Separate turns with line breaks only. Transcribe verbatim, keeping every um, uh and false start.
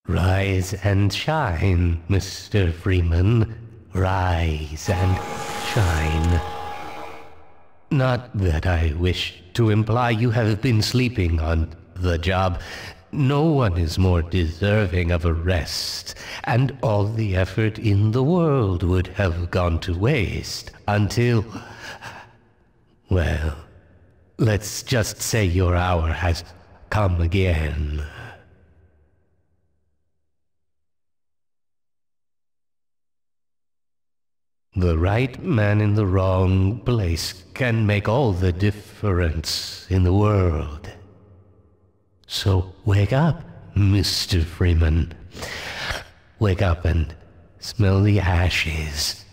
Rise and shine, Mister Freeman. Rise and shine. Not that I wish to imply you have been sleeping on the job. No one is more deserving of a rest, and all the effort in the world would have gone to waste until... well, let's just say your hour has come again. The right man in the wrong place can make all the difference in the world. So wake up, Mister Freeman. Wake up and smell the ashes.